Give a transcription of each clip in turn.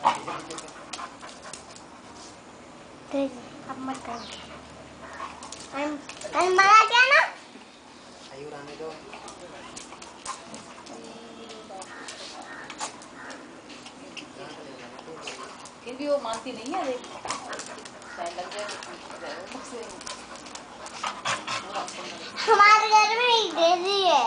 अब मत कर। मना क्या ना? आयु आने दो। फिर भी वो मानती नहीं है। देख शायद लग जाए हमारे घर में एक डेजी है।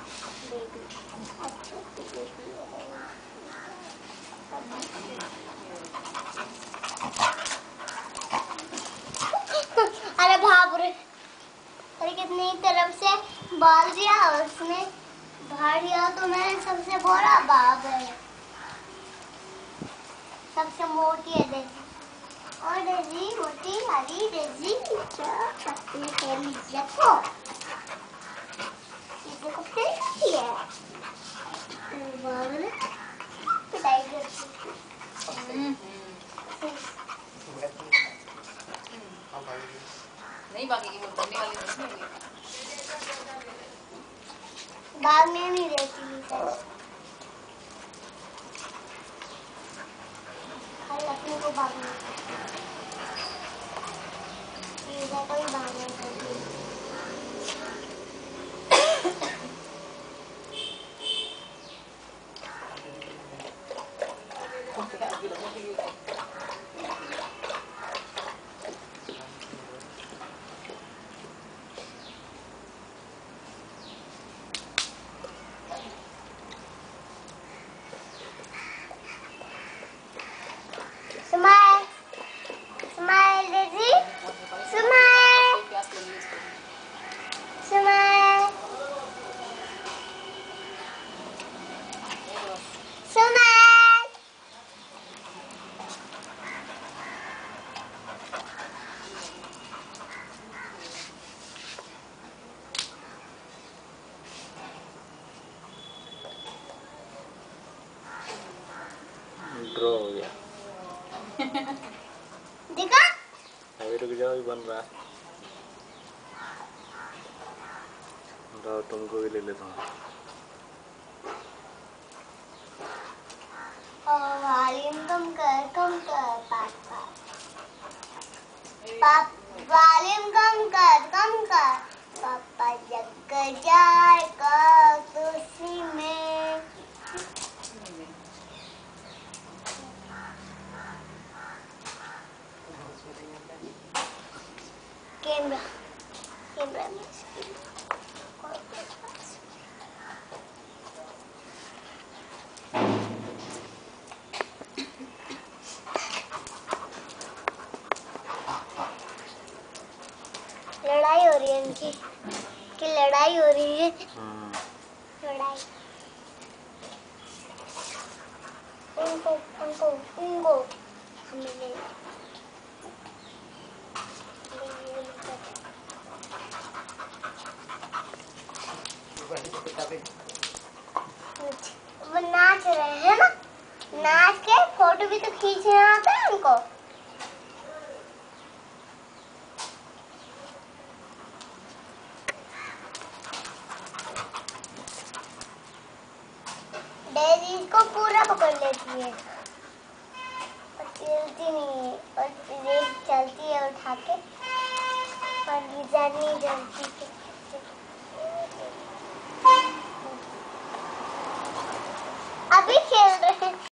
अरे बाप रे, अरे कितनी तरफ से बाल दिया उसने, बाहर दिया तो मैंने सबसे बड़ा बाप है, सबसे मोटी है डेजी। और डेजी मोटी वाली डेजी क्या करती है लिज़ा को? लिज़ा को पिटाई है। बाबा ने पिटाई करती नहीं भागेगी, वो डरने वाली नहीं है। भागने नहीं देती लिज़ा। खाली अपने को भागने, लिज़ा को ही भागने देती। Smile, smile, Daisy. Smile, smile, smile. Draw हो गया। देखा? अभी रुक जाओ, भी बन रहा है। ड्रॉ तुमको भी ले लेता हूँ। वॉल्यूम कम कर पापा। वॉल्यूम कम कर पापा जग जाएगा खुशी में। कैमरा कैमरा में लड़ाई हो रही है इनकी, कि लड़ाई हो रही है। लड़ाई उनको उनको उनको हमें ले वो नाच रहे हैं ना, नाच के फोटो भी तो खींचना आता है उनको। डेजी को पूरा पकड़ लेती है और चलती नहीं है, और चलती है उठा के, और लिज़ा नहीं चलती।